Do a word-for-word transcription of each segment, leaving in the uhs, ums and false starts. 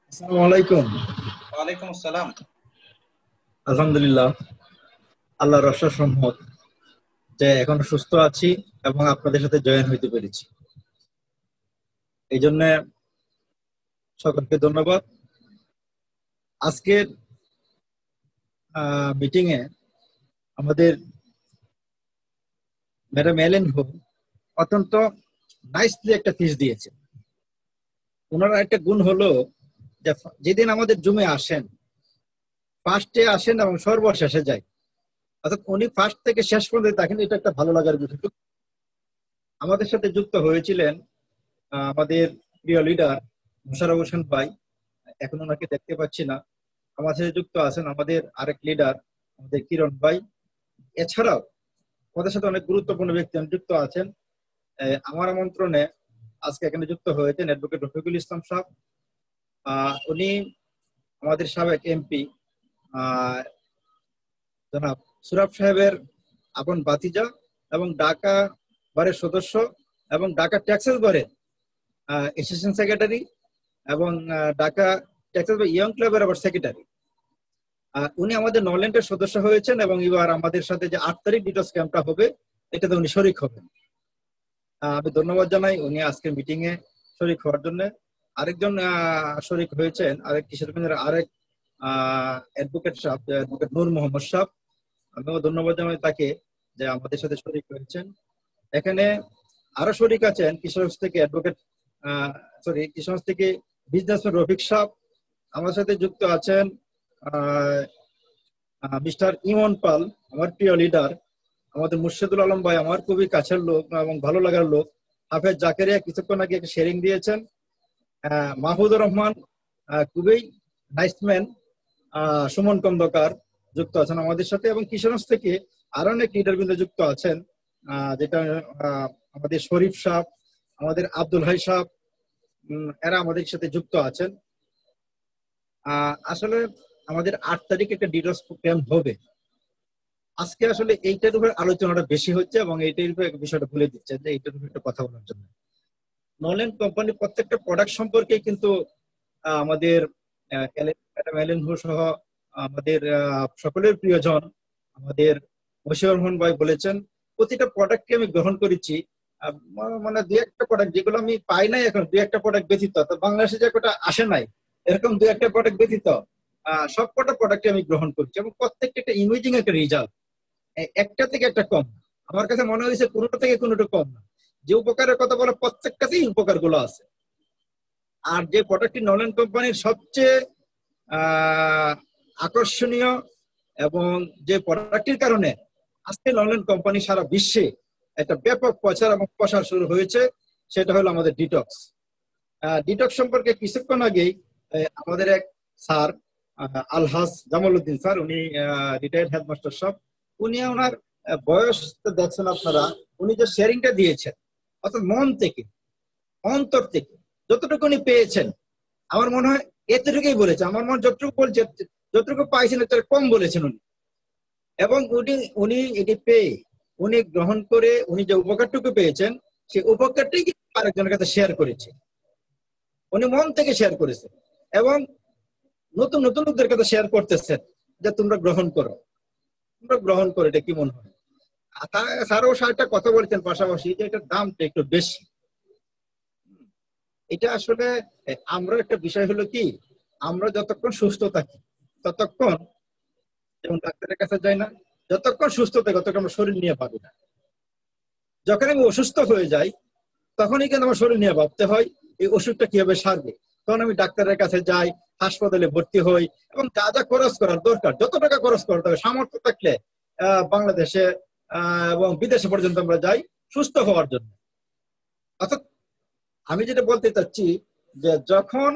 আসসালামু আলাইকুম। ওয়ালাইকুম আসসালাম। আলহামদুলিল্লাহ, আল্লাহর অশেষ রহমত যে এখন সুস্থ আছি এবং আপনাদের সাথে জয়েন হইতে পেরেছি। এই জন্য সকলকে ধন্যবাদ। আজকের মিটিং এ আমাদের ম্যাডাম এলেন হো অত্যন্ত নাইসলি একটা ফিস দিয়েছে। ওনার একটা গুণ হলো যে যেদিন আমাদের জুমে আসেন, ফার্স্টে আসেন এবং সর্বশেষে যায়, অর্থাৎ উনি ফার্স্ট থেকে শেষ পর্যন্ত থাকেন। এটা একটা ভালো লাগার বিষয়। আমাদের সাথে যুক্ত হয়েছিলেন আমাদের প্রিয় লিডার মোশাররফ হোসেন ভাই, এখন ওনাকে দেখতে পাচ্ছি না। আমার সাথে যুক্ত আছেন আমাদের আরেক লিডার আমাদের কিরণ ভাই। এছাড়াও আমাদের সাথে অনেক গুরুত্বপূর্ণ ব্যক্তি যুক্ত আছেন। আমার আমন্ত্রণে আজকে এখানে যুক্ত হয়েছেন অ্যাডভোকেট রফিকুল ইসলাম সাহেব। উনি আমাদের সাবেক এমপি জনাব সুরাব সাহেবের আপন বাতিজা এবং ঢাকা বারের সদস্য এবং ঢাকা টেক্সাস বারের অ্যাসিস্ট্যান্ট সেক্রেটারি এবং ঢাকা টেক্সাস ইয়ং ক্লাবের আবার সেক্রেটারি। উনি আমাদের নরল্যান্ডের সদস্য হয়েছেন এবং এবার আমাদের সাথে যে আট তারিখ ডিটক্স ক্যাম্পটা হবে এটাতে উনি শরিক হবেন। আমি ধন্যবাদ জানাই উনি আজকের মিটিং এ শরিক হওয়ার জন্য। আরেকজন শরিক হয়েছেন আরেক কিশোরগঞ্জের আরেক অ্যাডভোকেট সাহেব, অ্যাডভোকেট নূর মোহাম্মদ সাহেব। আমিও ধন্যবাদ জানাই তাকে যে আমাদের সাথে শরিক হয়েছেন। এখানে আরো শরিক আছেন কিশোরগঞ্জ থেকে অ্যাডভোকেট সরি কিশোরগঞ্জ থেকে বিজনেসম্যান রফিক সাহেব। আমার সাথে যুক্ত আছেন মিস্টার ইমন পাল, আমার প্রিয় লিডার। আমাদের মুর্শিদুল আলম ভাই আমার খুবই কাছের লোক এবং ভালো লাগার লোক। হাফেজ জাকেরিয়া কিছুক্ষণ আগে একটা শেয়ারিং দিয়েছেন। মাহমুদুর রহমান খুবই নাইসম্যান। সুমন কন্দকার যুক্ত আছেন আমাদের সাথে এবং কিশোরগঞ্জ থেকে আরো অনেক লিডারবৃন্দ যুক্ত আছেন, যেটা আমাদের শরীফ সাহেব, আমাদের আব্দুল হাই সাহেব, এরা আমাদের সাথে যুক্ত আছেন। আসলে আমাদের আট তারিখ একটা ডিটক্স ক্যাম্প হবে। আজকে আসলে এইটার উপরে আলোচনাটা বেশি হচ্ছে এবং এইটার উপরে বিষয়টা ভুলে দিচ্ছে যে এইটার উপরে একটা কথা বলার জন্য। নরল্যান্ড কোম্পানি প্রত্যেকটা প্রোডাক্ট সম্পর্কে কিন্তু আমাদের এলেন হো সহ আমাদের সকলের প্রিয়জন আমাদের বশির রহমান ভাই বলেছেন প্রতিটা প্রোডাক্টকে আমি গ্রহণ করেছি। মানে দুই একটা প্রোডাক্ট যেগুলো আমি পাই নাই এখন, দুই একটা প্রোডাক্ট ব্যতীত, বাংলাদেশে যে কটা আসে নাই এরকম দুই একটা প্রোডাক্ট ব্যতীত সব কটা প্রোডাক্টে আমি গ্রহণ করছি এবং প্রত্যেকটা একটা ইমেজিং একটা রেজাল্ট, একটা থেকে একটা কম। আমার কাছে মনে হয়েছে কোনোটা থেকে কোনোটা কম না। যে উপকারের কথা বলে প্রত্যেকটাতেই উপকার গুলো আছে। আর যে প্রোডাক্টটি নরল্যান্ড কোম্পানির সবচেয়ে আহ আকর্ষণীয় এবং যে প্রোডাক্টটির কারণে আজকে নরল্যান্ড কোম্পানি সারা বিশ্বে একটা ব্যাপক প্রচার এবং প্রসার শুরু হয়েছে সেটা হলো আমাদের ডিটক্স। ডিটক্স সম্পর্কে কিছুক্ষণ আগেই আমাদের এক স্যার আলহাজ জামালউদ্দিন স্যার, উনি রিটায়ার্ড হেডমাস্টার সাহেব, উনি ওনার বয়স দেখছেন আপনারা, উনি যে শেয়ারিংটা দিয়েছেন অর্থাৎ মন থেকে অন্তর থেকে যতটুকু উনি পেয়েছেন আমার মনে হয় এতটুকুই বলেছে। আমার মনে যতটুকু বলছে যতটুকু পাইছেন এর কম বলেছেন উনি। এবং উনি উনি এটি পেয়ে উনি গ্রহণ করে উনি যে উপকারটুকু পেয়েছেন সেই উপকারটাই আরেকজনের কাছে শেয়ার করেছে। উনি মন থেকে শেয়ার করেছেন এবং নতুন নতুন লোকদের কাছে শেয়ার করতেছেন যে তোমরা গ্রহণ করো, তোমরা গ্রহণ করো। এটা কি মনে হয়? স্যারও একটা কথা বলছেন পাশাপাশি যে এটার দামটা একটু বেশি। এটা আসলে আমরা একটা বিষয় হলো কি, আমরা যতক্ষণ সুস্থ থাকি ততক্ষণ যেমন ডাক্তারের কাছে যাই না, যতক্ষণ সুস্থ থাকি ততক্ষণ আমরা শরীর নিয়ে ভাবি না। যখন আমি অসুস্থ হয়ে যাই তখনই কিন্তু আমার শরীর নিয়ে ভাবতে হয় এই ওষুধটা কিভাবে সারবে। তখন আমি ডাক্তারের কাছে যাই, হাসপাতালে ভর্তি হই এবং যা যা খরচ করার দরকার, যত টাকা খরচ করতে হবে সামর্থ্য থাকলে আহ বাংলাদেশে আহ এবং বিদেশে পর্যন্ত আমরা যাই সুস্থ হওয়ার জন্য। অর্থাৎ আমি যেটা বলতে চাচ্ছি যে যখন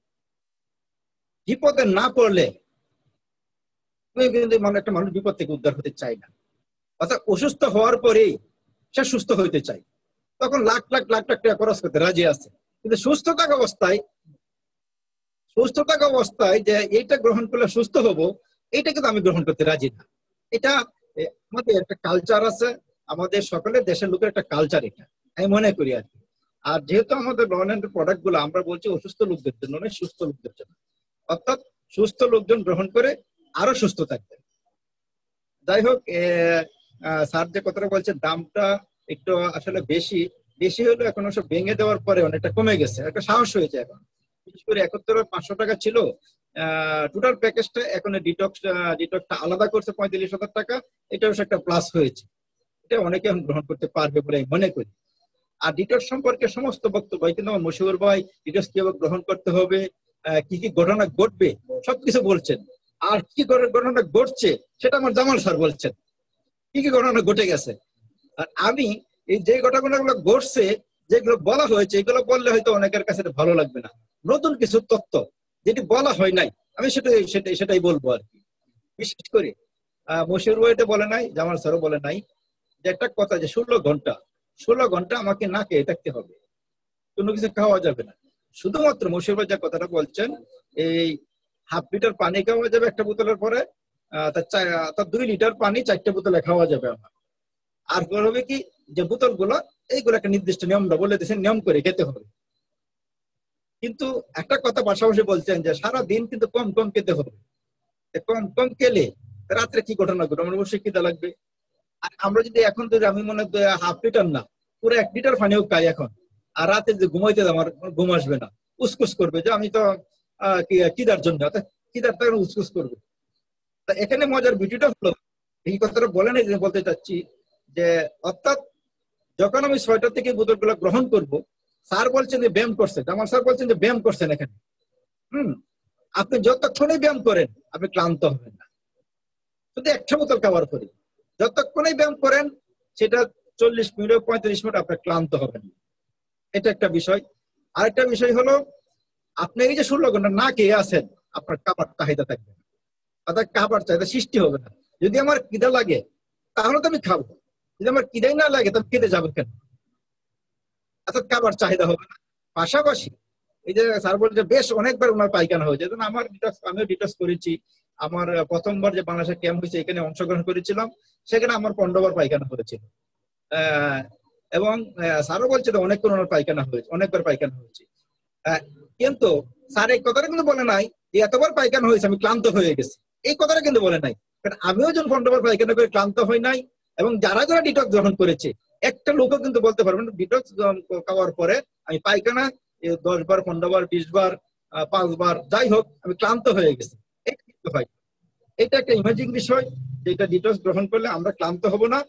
বিপদে না পড়লে কিন্তু মানে একটা মানুষ বিপদ থেকে উদ্ধার হতে চায় না। অর্থাৎ অসুস্থ হওয়ার পরেই সে সুস্থ হইতে চায়, তখন লাখ লাখ লাখ লাখ টাকা খরচ করতে রাজি আছে। কিন্তু সুস্থ থাকা অবস্থায় সুস্থ থাকা অবস্থায় যে এইটা গ্রহণ করলে সুস্থ হব, এইটা কিন্তু আমি গ্রহণ করতে রাজি না। এটা আমাদের একটা কালচার আছে, আমাদের সকলের দেশের লোকের একটা কালচার, এটা আমি মনে করি আর কি। আর যেহেতু আমাদের নরল্যান্ড প্রোডাক্ট গুলো আমরা বলছি অসুস্থ লোকদের জন্য নয়, সুস্থ লোকদের জন্য। অর্থাৎ সুস্থ লোকজন গ্রহণ করে আরো সুস্থ থাকবে। যাই হোক, স্যার যে কথাটা বলছেন দামটা একটু আসলে বেশি বেশি হলো, এখন সব ভেঙে দেওয়ার পরে অনেকটা কমে গেছে, একটা সাহস হয়েছে এখন। বিশেষ করে একাত্তর পাঁচশো টাকা ছিল টোটাল প্যাকেজটা, এখন ডিটক্স ডিটক্সটা আলাদা করছে পঁয়তাল্লিশ হাজার টাকা, এটাও একটা প্লাস হয়েছে। এটা অনেকে এখন গ্রহণ করতে পারবে বলে আমি মনে করি। আর ডিটক্স সম্পর্কে সমস্ত বক্তব্য কিন্তু আমার মশিউর ভাই ডিটক্স কিভাবে গ্রহণ করতে হবে, কি কি ঘটনা ঘটবে সবকিছু বলছেন। আর কি ঘটনা ঘটছে সেটা আমার জামাল স্যার বলছেন, কি কি ঘটনা ঘটে গেছে। আর আমি এই যে ঘটনাগুলো ঘটছে, যেগুলো বলা হয়েছে, এগুলো বললে হয়তো অনেকের কাছে ভালো লাগবে না। নতুন কিছু তথ্য যেটি বলা হয় নাই, আমি সেটাই সেটাই সেটাই বলবো আর কি। বিশেষ করে আহ মশিউর ভাইতে বলে নাই, জামাল স্যারও বলে নাই, যে একটা কথা যে ষোলো ঘন্টা ষোলো ঘন্টা আমাকে না খেয়ে থাকতে হবে, কোনো কিছু খাওয়া যাবে না। শুধুমাত্র মশিউর ভাই যে কথাটা বলছেন, এই হাফ লিটার পানি খাওয়া যাবে একটা বোতলের পরে, আহ তার দুই লিটার পানি চারটে বোতলে খাওয়া যাবে আমার। আর হবে কি যে বোতল গুলো এইগুলো একটা নির্দিষ্ট নিয়মটা বলে দিয়েছেন, নিয়ম করে খেতে হবে। কিন্তু একটা কথা পাশাপাশি বলছেন যে সারা দিন কিন্তু কম কম খেতে হবে। কম কম খেলে রাত্রে কি ঘটনা ঘটবে, আমার অবশ্যই খিদা লাগবে। আর আমরা যদি এখন যদি আমি মনে হয় হাফ লিটার না পুরো এক লিটার পানিও খাই এখন, আর রাতে যে ঘুমাইতে আমার ঘুম আসবে না, উসকুস করবে যে আমি তো আহ কিদার জন্য, কিদার তখন উসকুস করবে। তা এখানে মজার ভিডিওটা হলো, এই কথাটা বলে নাই, বলতে চাচ্ছি যে অর্থাৎ যখন আমি ছয়টা থেকে বোতলগুলো গ্রহণ করব, স্যার বলছেন যে ব্যায়াম করছেন, আমার স্যার বলছেন যে ব্যায়াম করছেন এখানে। হম আপনি যতক্ষণই ব্যায়াম করেন আপনি ক্লান্ত হবেন না, শুধু একটা বোতল খাওয়ার পরে যতক্ষণই ব্যায়াম করেন সেটা চল্লিশ মিনিট পঁয়ত্রিশ মিনিট আপনার ক্লান্ত হবেন। এটা একটা বিষয়। আরেকটা বিষয় হলো, আপনি এই যে ষোলো ঘন্টা না খেয়ে আছেন, আপনার খাবার চাহিদা থাকবে না, অর্থাৎ খাবার চাহিদা সৃষ্টি হবে না। যদি আমার খিদা লাগে তাহলে তো আমি খাবো, যদি আমার খিদাই না লাগে তাহলে খেতে যাবো কেন, অর্থাৎ খাবার চাহিদা হবে না। পাশাপাশি এই যে স্যার বলছে বেশ অনেকবার ওনার পায়খানা হয়েছে, আমার ডিটক্স আমিও ডিটক্স করেছি। আমার প্রথমবার যে বাংলাদেশের ক্যাম্প হয়েছে এখানে অংশগ্রহণ করেছিলাম, সেখানে আমার পনেরো বার পায়খানা হয়েছিল। আহ এবং স্যারও বলছে অনেকবার ওনার পায়খানা হয়েছে, অনেকবার পায়খানা হয়েছে। কিন্তু স্যার এই কথাটা কিন্তু বলে নাই যে এতবার পায়খানা হয়েছে আমি ক্লান্ত হয়ে গেছি, এই কথাটা কিন্তু বলে নাই। কারণ আমিও যখন পনেরো বার পায়খানা করে ক্লান্ত হই নাই, এবং যারা যারা ডিটক্স গ্রহণ করেছে একটা লোকও কিন্তু বলতে পারবেন ডিটক্স খাওয়ার পরে আমি পায়খানা দশ বার পনেরো বার বিশ বার পাঁচবার যাই হোক আমি ক্লান্ত হয়ে গেছি, এটা কিন্তু হয়। এটা একটা ইমাজিং বিষয়, যেটা ডিটক্স গ্রহণ করলে আমরা ক্লান্ত হব না।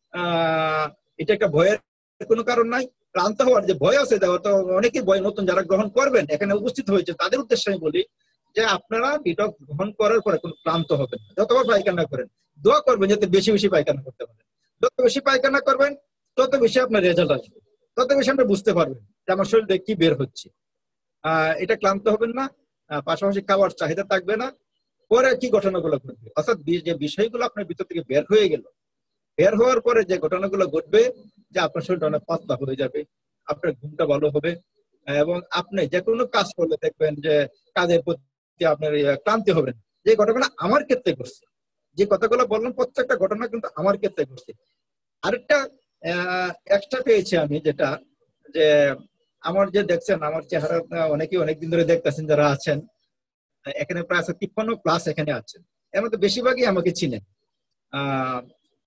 আহ এটা একটা ভয়ের কোনো কারণ নাই। ক্লান্ত হওয়ার যে ভয় আছে, তো অনেকেই ভয়, নতুন যারা গ্রহণ করবেন এখানে উপস্থিত হয়েছে তাদের উদ্দেশ্যে আমি বলি যে আপনারা ডিটক্স গ্রহণ করার পরে কোনো ক্লান্ত হবেন না। যতবার পায়খানা করেন দোয়া করবেন যাতে বেশি বেশি পায়খানা করতে পারেন। যত বেশি পায়খানা করবেন তত বেশি আপনার রেজাল্ট আসবে, তত বেশি আপনি বুঝতে পারবেন যে আমার শরীরে কি বের হচ্ছে। আহ এটা ক্লান্ত হবেন না, পাশাপাশি খাওয়ার চাহিদা থাকবে না। পরে কি ঘটনাগুলো ঘটবে, অর্থাৎ যে বিষয়গুলো আপনার ভিতর থেকে বের হয়ে গেল, বের হওয়ার পরে যে ঘটনাগুলো ঘটবে যে আপনার শরীরটা অনেক পাতলা হয়ে যাবে, আপনার ঘুমটা ভালো হবে, এবং আপনি যে কোনো কাজ করলে দেখবেন যে কাজের প্রতি আপনার ক্লান্তি হবে না। যে ঘটনা আমার ক্ষেত্রে ঘটছে, যে কথাগুলো বললাম প্রত্যেকটা ঘটনা কিন্তু আমার ক্ষেত্রে ঘটছে। আরেকটা এক্সট্রা পেয়েছি আমি, যেটা যে আমার যে দেখছেন আমার চেহারা অনেকেই অনেকদিন ধরে দেখতেছেন যারা আছেন এখানে, প্রায় আছে তিপ্পান্ন প্লাস এখানে আছেন, এর মধ্যে বেশিরভাগই আমাকে চিনেন। আহ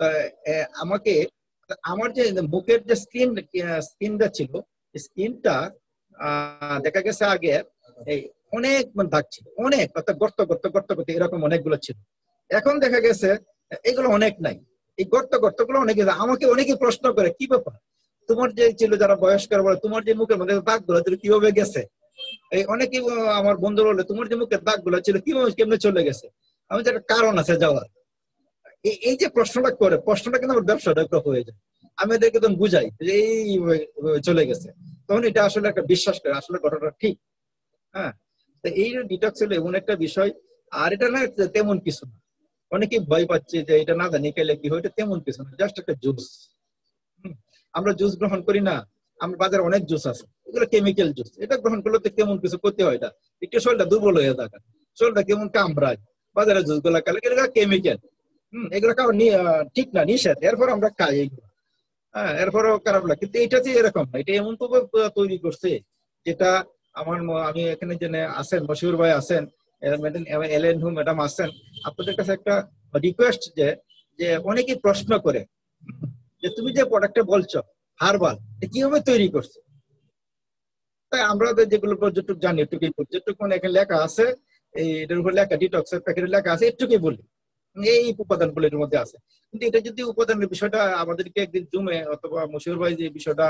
আমাকে আমার যে মুখের যে স্কিন স্কিনটা ছিল, স্কিনটা দেখা গেছে আগে এই অনেক দাগ ছিল, অনেক অর্থাৎ গর্ত গর্ত গর্ত গর্ত এরকম অনেকগুলো ছিল। এখন দেখা গেছে এগুলো অনেক নাই, এই গর্ত গর্ত গুলো অনেকে। আমাকে অনেকে প্রশ্ন করে কি ব্যাপার তোমার যে ছিল, যারা বয়স্করা বলে তোমার যে মুখের মধ্যে দাগ গুলো কিভাবে গেছে। এই অনেকেই আমার বন্ধু বলে তোমার যে মুখের দাগ গুলো ছিল কিভাবে কেমনে চলে গেছে। আমি যে একটা কারণ আছে যাওয়ার, এই যে প্রশ্নটা করে, প্রশ্নটা কিন্তু আমার ব্যবসাটা হয়ে যায়। আমি এদেরকে তখন বুঝাই যে এই চলে গেছে, তখন এটা আসলে একটা বিশ্বাস করে আসলে ঘটনাটা ঠিক। হ্যাঁ, তো এই ডিটক্স হলো এমন একটা বিষয়। আর এটা না তেমন কিছু না, অনেকেই ভয় পাচ্ছে যে এটা না জানি খেলে কি হয়, এটা তেমন কিছু না, জাস্ট একটা জুস। আমরা জুস গ্রহণ করি না, আমার বাজারে অনেক জুস আছে, এগুলো কেমিক্যাল জুস। এটা গ্রহণ করলে তো কেমন কিছু করতে হয়, এটা একটু শরীরটা দুর্বল হয়ে থাকে, শরীরটা কেমন কামড়ায়। বাজারে জুস গুলা খেলে এগুলো কেমিক্যাল, হম এগুলো খাওয়া ঠিক না, নিষেধ, এরপর আমরা খাই এগুলো। হ্যাঁ, এরপরও খারাপ লাগে, কিন্তু এটা যে এরকম না, এটা এমন ভাবে তৈরি করছে যেটা আমার, আমি এখানে যে আছেন মশিউর ভাই আছেন, ম্যাডাম এলেন হু ম্যাডাম আসছেন, আপনাদের কাছে একটা রিকোয়েস্ট যে যে অনেকেই প্রশ্ন করে যে তুমি যে প্রোডাক্টটা বলছো হার্বাল, কিভাবে তৈরি করছো? তাই আমরা যেগুলো যতটুকু জানি এটুকুই বলি, যেটুকু মানে এখানে লেখা আছে, এই এটার উপর লেখা ডিটক্সের প্যাকেটে লেখা আছে, এটুকুই বলি এই উপাদানগুলো এর মধ্যে আছে। কিন্তু এটা যদি উপাদানের বিষয়টা আমাদেরকে একদিন জুমে অথবা মশিউর ভাই যে বিষয়টা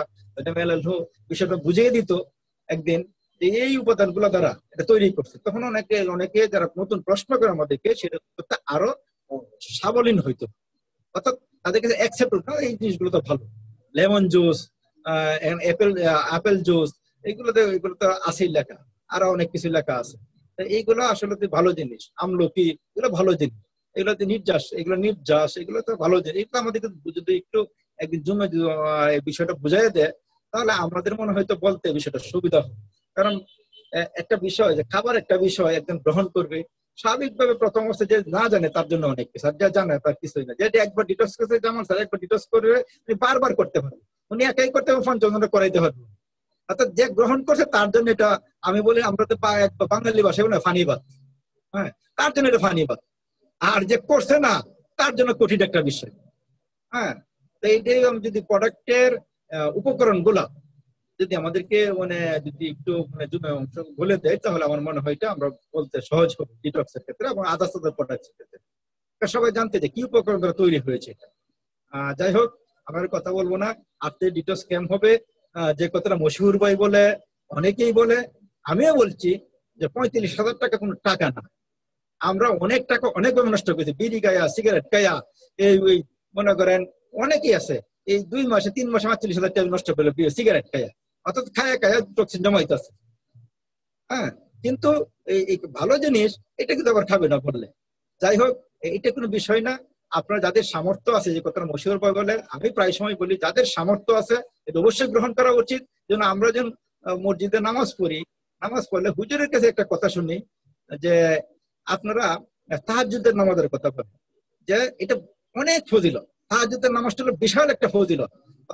বিষয়টা বুঝিয়ে দিত একদিন, যে এই উপাদানগুলো দ্বারা এটা তৈরি করছে, তখন অনেকে অনেকে যারা নতুন প্রশ্ন করে আমাদেরকে সেটা করতে আরো সাবলীন হইতো, অর্থাৎ তাদের কাছে অ্যাকসেপ্ট হতো এই জিনিসগুলো তো ভালো। লেমন জুস, অ্যাপেল আপেল জুস, এইগুলোতে এগুলো তো আছেই লেখা, আরো অনেক কিছু লেখা আছে। এইগুলো আসলে ভালো জিনিস। আমলকি এগুলো ভালো জিনিস, এগুলোতে নির্যাস, এগুলো নির্যাস, এগুলো তো ভালো জিনিস। এগুলো আমাদেরকে যদি একটু একদিন জমে এই বিষয়টা বুঝাই দেয়, তাহলে আমাদের মনে হয়তো বলতে বিষয়টা সুবিধা হবে। কারণ একটা বিষয় যে খাবার একটা বিষয় একদম গ্রহণ করবে, স্বাভাবিকভাবে প্রথম অবস্থায় যে না জানে তার জন্য অনেক কিছু, আর যা জানে তার কিছুই না। যেটা একবার ডিটক্স করতে যেমন স্যার একবার ডিটক্স করবে, উনি বারবার করতে পারবে, উনি একাই করতে পারবে, পঞ্চম করাইতে পারবে। অর্থাৎ যে গ্রহণ করছে তার জন্য এটা, আমি বলি আমরা তো বাঙালি ভাষায় বলে ফানিবাদ, হ্যাঁ, তার জন্য এটা ফানিবাদ। আর যে করছে না তার জন্য কঠিন একটা বিষয়। হ্যাঁ, তো এইটাই যদি প্রোডাক্টের উপকরণ গুলা যদি আমাদেরকে মানে যদি একটু মানে অংশ বলে দেয়, তাহলে আমার মনে হয় এটা আমরা বলতে সহজ হবে ডিটক্সের ক্ষেত্রে এবং আদার্স আদার প্রোডাক্টের ক্ষেত্রে। সবাই জানতে যে কি উপকরণ দ্বারা তৈরি হয়েছে এটা। আহ যাই হোক, আমার কথা বলবো না। আজকে ডিটক্স ক্যাম্প হবে, যে কথাটা মশহুর ভাই বলে, অনেকেই বলে, আমিও বলছি যে পঁয়ত্রিশ হাজার টাকা কোনো টাকা না। আমরা অনেক টাকা অনেকভাবে নষ্ট করেছি, বিড়ি গায়া, সিগারেট খায়া, এই ওই মনে করেন অনেকেই আছে এই দুই মাসে তিন মাসে আটচল্লিশ হাজার টাকা নষ্ট করলো সিগারেট খায়া, অর্থাৎ খায়া খায়া টক্সিন জমাইতেছে। হ্যাঁ, কিন্তু এই ভালো জিনিস এটা কিন্তু আবার খাবে না বললে। যাই হোক, এটা কোনো বিষয় না। আপনার যাদের সামর্থ্য আছে, যে কথা মশহুর ভাই বলে, আমি প্রায় সময় বলি যাদের সামর্থ্য আছে এটা অবশ্যই গ্রহণ করা উচিত। যেন আমরা যেন মসজিদে নামাজ পড়ি, নামাজ পড়লে হুজুরের কাছে একটা কথা শুনি যে আপনারা তাহাজ্জুদের নামাজের কথা বলেন, যে এটা অনেক ফজিলত, তাহাজ্জুদের নামাজটা হলো বিশাল একটা ফজিলত।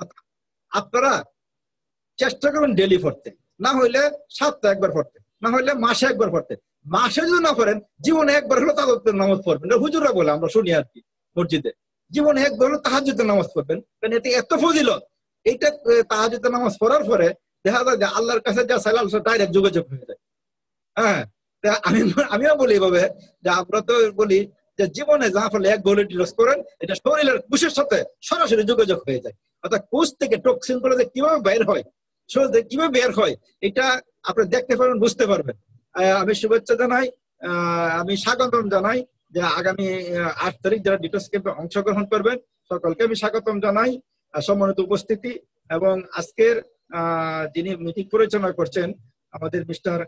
আপনারা চেষ্টা করুন ডেলি পড়তে, না হইলে সপ্তাহে একবার পড়তে, না হইলে মাসে একবার পড়তে। মাসে যদি না পড়েন, জীবনে একবার হলো তাহাজ্জুদের নামাজ পড়বেন। হুজুররা বলে, আমরা শুনি আর কি মসজিদে, জীবনে একবার হলো তাহাজ্জুদের নামাজ পড়বেন, কারণ এটা এত ফজিলত। এইটা তাহাজ্জুদের নামাজ পড়ার পরে দেখা যায় যে আল্লাহর কাছে যা চাইলাম ডাইরেক্ট যোগাযোগ হয়ে যায়। হ্যাঁ, আমি আমিও বলি এভাবে যে আমরা তো বলি যে জীবনে যা ফলে এক গোলে ডিটক্স করেন, এটা শরীরের কোষের সাথে সরাসরি যোগাযোগ হয়ে যায়। অর্থাৎ কোষ থেকে টক্সিন গুলো কিভাবে বের হয়, শরীর থেকে কিভাবে বের হয়, এটা আপনি দেখতে পারবেন, বুঝতে পারবেন। আমি শুভেচ্ছা জানাই, আমি স্বাগতম জানাই যে আগামী আট তারিখ যারা ডিটক্স ক্যাম্পে অংশগ্রহণ করবেন সকলকে আমি স্বাগতম জানাই, সম্মানিত উপস্থিতি। এবং আজকের আহ যিনি মিটিং পরিচালনা করছেন আমাদের মিস্টার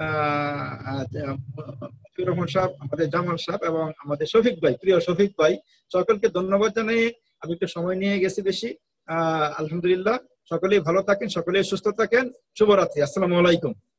রহমান সাহেব, আমাদের জামাল সাহেব এবং আমাদের শফিক ভাই, প্রিয় শফিক ভাই, সকলকে ধন্যবাদ জানাই। আমি একটু সময় নিয়ে গেছি বেশি। আহ আলহামদুলিল্লাহ, সকলেই ভালো থাকেন, সকলেই সুস্থ থাকেন। শুভরাত্রি, আসসালামু আলাইকুম।